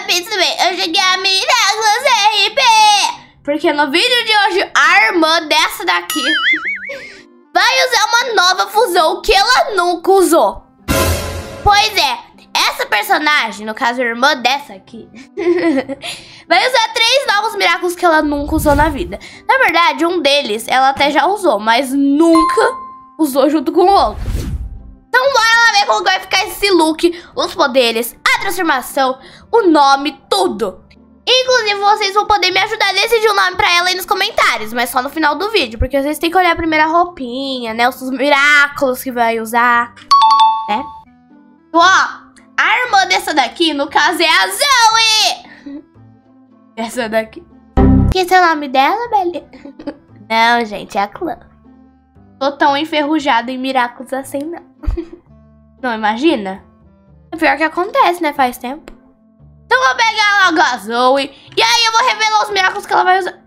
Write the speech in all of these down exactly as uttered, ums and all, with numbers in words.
pizza também. Eu cheguei a Miraculous R P. Porque no vídeo de hoje, a irmã dessa daqui vai usar uma nova fusão que ela nunca usou. Pois é, essa personagem, no caso a irmã dessa aqui, vai usar três novos Miraculous que ela nunca usou na vida. Na verdade, um deles ela até já usou, mas nunca usou junto com o outro. Então bora lá ver como vai ficar esse look, os poderes, a transformação, o nome, tudo. Inclusive, vocês vão poder me ajudar a decidir o nome pra ela aí nos comentários, mas só no final do vídeo, porque vocês têm que olhar a primeira roupinha, né? Os Miraculous que vai usar, né? Ó, a irmã dessa daqui, no caso, é a Zoe! Essa daqui. Que é o nome dela, Belly? Não, gente, é a Clã. Tô tão enferrujada em Miraculous assim, não. Não, imagina? É pior que acontece, né? Faz tempo. Então eu vou pegar logo a Zoe. E aí eu vou revelar os Miraculous que ela vai usar.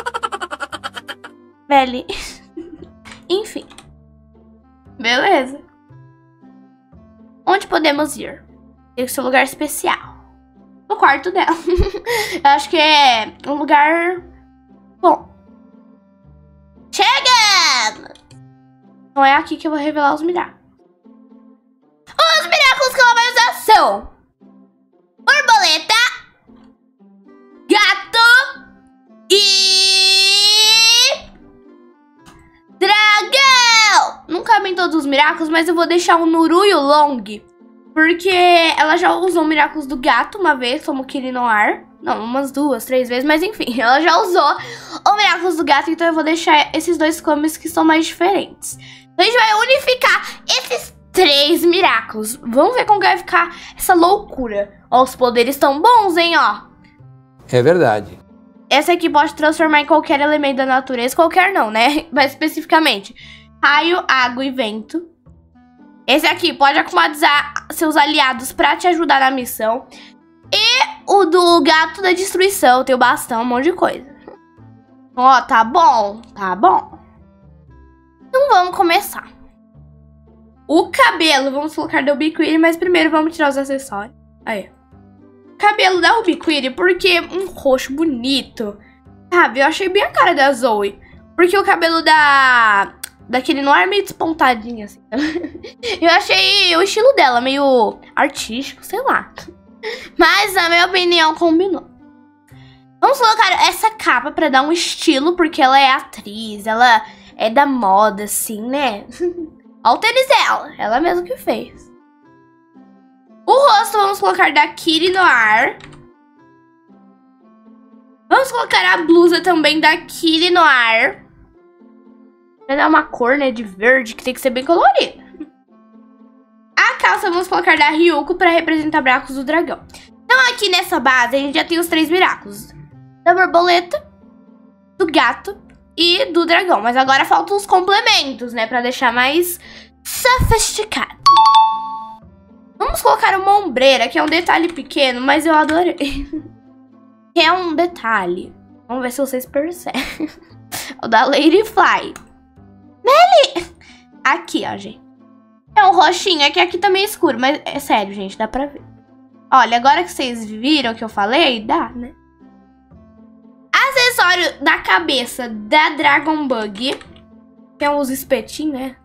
Belly. Enfim. Beleza. Onde podemos ir? Tem que ser um lugar especial. No quarto dela. Eu acho que é um lugar bom. Chega! Então é aqui que eu vou revelar os Miraculous. Os Miraculous que ela vai usar são borboleta, gato e dragão. Não cabem todos os Miraculous, mas eu vou deixar o Nuru e o Long, porque ela já usou o Miraculous do gato uma vez, como Kirinoar. Não, umas duas, três vezes, mas enfim, ela já usou o Miraculous do gato, então eu vou deixar esses dois comes que são mais diferentes. Então a gente vai unificar esses três Miraculous. Vamos ver como vai ficar essa loucura. Ó, os poderes estão bons, hein, ó. É verdade. Essa aqui pode transformar em qualquer elemento da natureza. Qualquer não, né? Mas especificamente raio, água e vento. Esse aqui pode acomodar seus aliados pra te ajudar na missão. E o do gato da destruição. Tem o bastão, um monte de coisa. Ó, tá bom. Tá bom. Então vamos começar. O cabelo, vamos colocar da Ubiquiti, mas primeiro vamos tirar os acessórios. Aí. Cabelo da Ubiquiti, porque um roxo bonito. Sabe, eu achei bem a cara da Zoe. Porque o cabelo da... daquele não é meio despontadinho, assim. Eu achei o estilo dela meio artístico, sei lá. Mas, na minha opinião, combinou. Vamos colocar essa capa pra dar um estilo, porque ela é atriz, ela é da moda, assim, né? Olha o tênis dela, ela mesma que fez. O rosto vamos colocar da Kirinoar. Vamos colocar a blusa também da Kirinoar. Vai dar uma cor, né, de verde, que tem que ser bem colorida. A calça vamos colocar da Ryuko para representar Miraculous do dragão. Então aqui nessa base a gente já tem os três Miraculous. Da borboleta, do gato e do dragão. Mas agora faltam os complementos, né? Pra deixar mais sofisticado. Vamos colocar uma ombreira, que é um detalhe pequeno, mas eu adorei. Que é um detalhe. Vamos ver se vocês percebem. O da Ladyfly. Melly! Aqui, ó, gente. É um roxinho, é que aqui tá meio escuro, mas é sério, gente, dá pra ver. Olha, agora que vocês viram o que eu falei, dá, né? Acessório da cabeça da Dragon Bug. Tem uns espetinhos, né?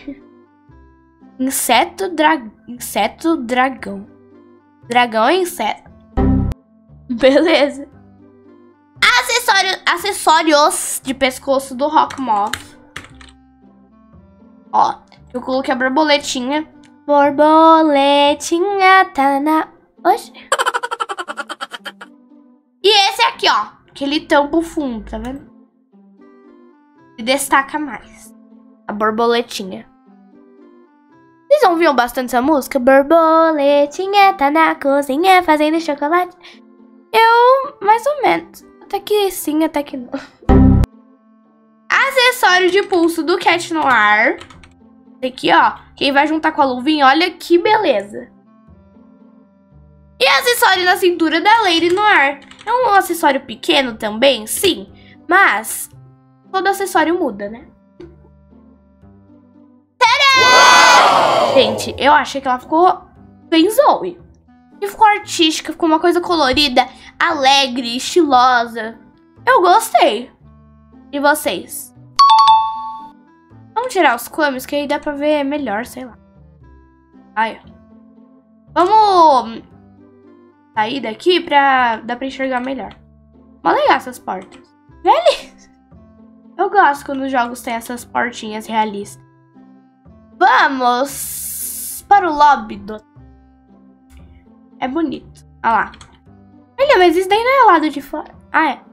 Inseto, dra... inseto, dragão. Dragão é inseto. Beleza. Acessório... Acessórios de pescoço do Rockmoth. Ó, eu coloquei a borboletinha. Borboletinha tá na... Oxe. E esse aqui, ó. Que ele tampa o fundo, tá vendo? E destaca mais. A borboletinha. Vocês ouviam bastante essa música? Borboletinha tá na cozinha fazendo chocolate. Eu, mais ou menos. Até que sim, até que não. Acessório de pulso do Cat Noir. Aqui, ó. Quem vai juntar com a luvinha, olha que beleza. E acessório na cintura da Lady Noir. É um acessório pequeno também, sim. Mas todo acessório muda, né? Tadã! Gente, eu achei que ela ficou bem Zoe. E ficou artística, ficou uma coisa colorida, alegre, estilosa. Eu gostei. E vocês? Vamos tirar os comes, que aí dá pra ver melhor, sei lá. Aí, ó. Vamos sair daqui pra dar pra enxergar melhor. Mó legal essas portas. Beleza. Eu gosto quando os jogos têm essas portinhas realistas. Vamos para o lobby do... É bonito. Olha lá. Olha, mas isso daí não é o lado de fora. Ah, é.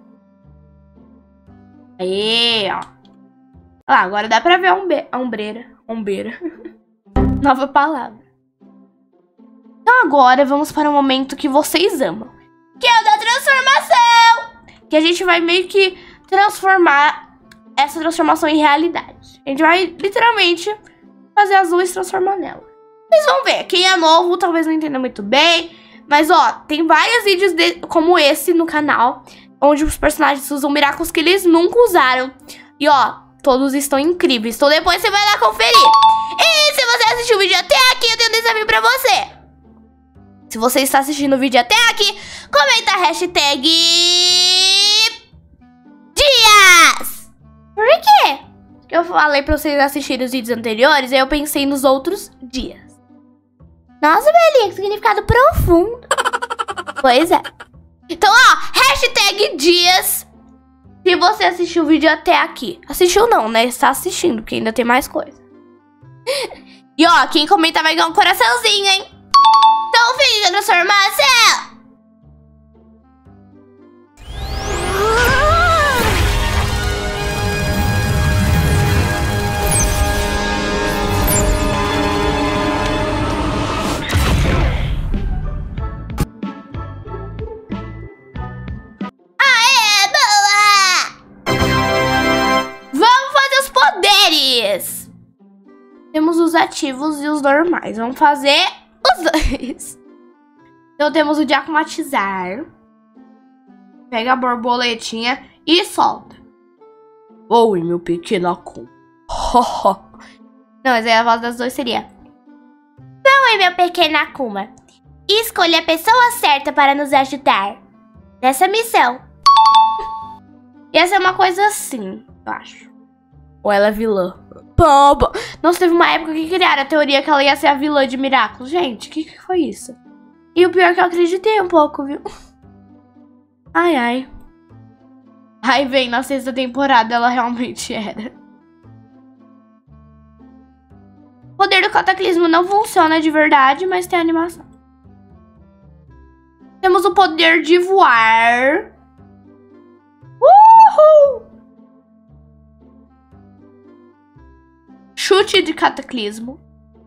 Aí, ó. Olha lá, agora dá pra ver a, umbe... a ombreira. Ombeira. Nova palavra. Então agora vamos para o momento que vocês amam. Que é o da transformação. Que a gente vai meio que transformar essa transformação em realidade. A gente vai literalmente fazer as luzes transformar nela. Vocês vão ver. Quem é novo talvez não entenda muito bem. Mas ó, tem vários vídeos de... como esse no canal. Onde os personagens usam Miraculous que eles nunca usaram. E ó, todos estão incríveis. Então depois você vai lá conferir. E se você assistiu o vídeo até aqui, eu tenho um desafio pra você. Se você está assistindo o vídeo até aqui, comenta a hashtag Dias. Por quê? Porque eu falei pra vocês assistirem os vídeos anteriores, aí eu pensei nos outros dias. Nossa, Belinha, que significado profundo. Pois é. Então, ó, hashtag Dias. Se você assistiu o vídeo até aqui. Assistiu não, né? Está assistindo, porque ainda tem mais coisa. E ó, quem comenta vai ganhar um coraçãozinho, hein? Então fica a transformação! Aê, boa! Vamos fazer os poderes! Temos os ativos e os normais. Vamos fazer... os dois. Então temos o de acumatizar. Pega a borboletinha e solta. Oi, meu pequeno Akuma. Não, mas aí a voz das duas seria: Oi, meu pequeno Akuma. Escolha a pessoa certa para nos ajudar nessa missão. Ia ser uma coisa assim, eu acho. Ou ela é vilã. Pomba. Nossa, teve uma época que criaram a teoria que ela ia ser a vilã de Miraculous. Gente, o que, que foi isso? E o pior é que eu acreditei um pouco, viu? Ai, ai. Aí vem, na sexta temporada ela realmente era. O poder do cataclismo não funciona de verdade, mas tem animação. Temos o poder de voar. Uhul! Chute de cataclismo.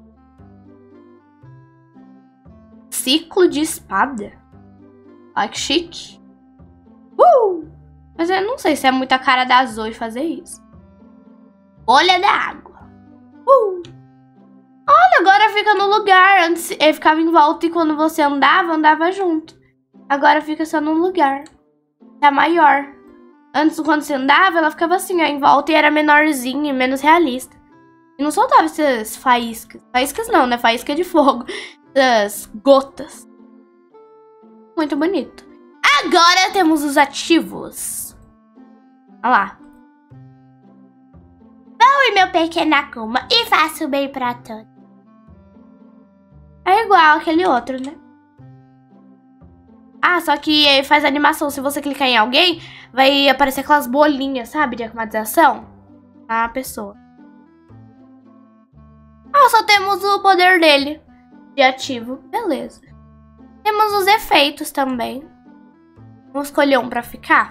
Ciclo de espada. Ai, que chique. Uh! Mas eu não sei se é muita cara da Zoe fazer isso. Bolha da água. Uh! Olha, agora fica no lugar. Antes ele ficava em volta e quando você andava, andava junto. Agora fica só num lugar. Tá maior. Antes, quando você andava, ela ficava assim, ó, em volta e era menorzinha e menos realista. E não soltava essas faíscas. Faíscas não, né? Faísca de fogo. Essas gotas. Muito bonito. Agora temos os ativos. Olha lá. Oi, meu pequeno Akuma, e faço bem pra todos. É igual aquele outro, né? Ah, só que ele faz animação. Se você clicar em alguém, vai aparecer aquelas bolinhas, sabe? De acumatização. A pessoa. Ah, só temos o poder dele. De ativo. Beleza. Temos os efeitos também. Vamos escolher um pra ficar.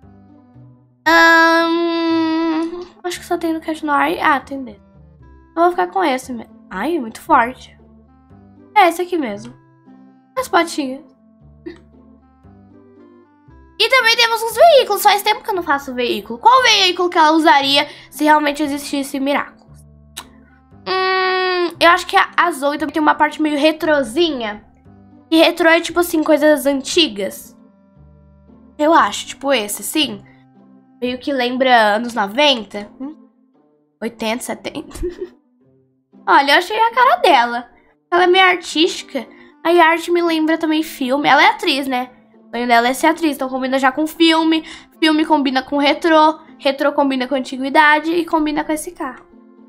Hum, acho que só tem no Cat Noir. Ah, tem dele. Eu vou ficar com esse mesmo. Ai, muito forte. É esse aqui mesmo. As patinhas. E também temos os veículos. Faz tempo que eu não faço veículo. Qual veículo que ela usaria se realmente existisse Miraculous? Hum, eu acho que a Zoe também tem uma parte meio retrozinha. E retrô é tipo assim, coisas antigas. Eu acho, tipo esse, sim. Meio que lembra anos noventa. oitenta, setenta. Olha, eu achei a cara dela. Ela é meio artística. A Yart me lembra também filme. Ela é atriz, né? O sonho dela é ser atriz, então combina já com filme. Filme combina com retrô. Retrô combina com antiguidade e combina com esse carro.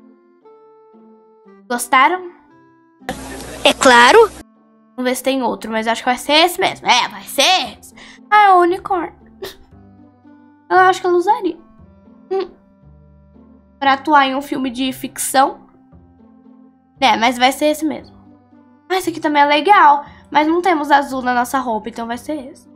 Gostaram? É claro. Vamos ver se tem outro, mas acho que vai ser esse mesmo. É, vai ser esse. Ah, é o unicórnio. Eu acho que ela usaria. Hum. Pra atuar em um filme de ficção. É, mas vai ser esse mesmo. Ah, esse aqui também é legal. Mas não temos azul na nossa roupa, então vai ser esse.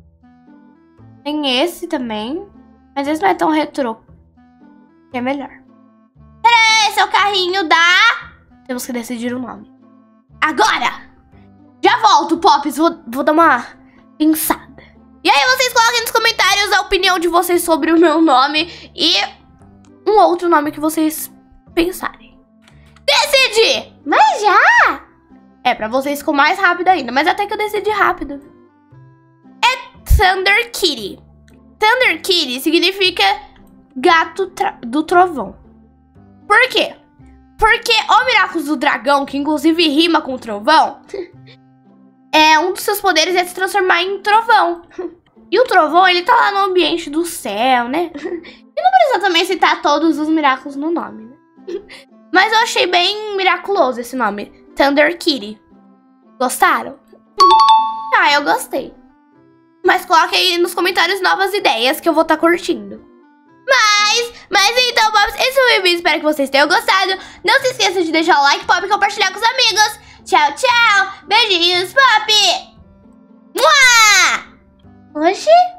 Tem esse também. Mas esse não é tão retrô. É melhor. Esse é o carrinho da... Temos que decidir o nome. Agora! Já volto, Pops. Vou, vou dar uma pensada. E aí vocês coloquem nos comentários a opinião de vocês sobre o meu nome. E um outro nome que vocês pensarem. Decidi! Mas já? É, pra vocês ficou mais rápido ainda. Mas até que eu decidi rápido. É Thunder Kitty. Thunder Kitty significa gato do trovão. Por quê? Porque o Miraculous do Dragão, que inclusive rima com trovão, é um dos seus poderes é se transformar em trovão. E o trovão, ele tá lá no ambiente do céu, né? E não precisa também citar todos os Miraculous no nome, né? Mas eu achei bem miraculoso esse nome. Thunder Kitty. Gostaram? Ah, eu gostei. Mas coloque aí nos comentários novas ideias que eu vou estar tá curtindo. Mas, mas então, Pops, esse foi o vídeo. Espero que vocês tenham gostado. Não se esqueça de deixar o like, Pop, e compartilhar com os amigos. Tchau, tchau. Beijinhos, Pop. Mua! Oxi.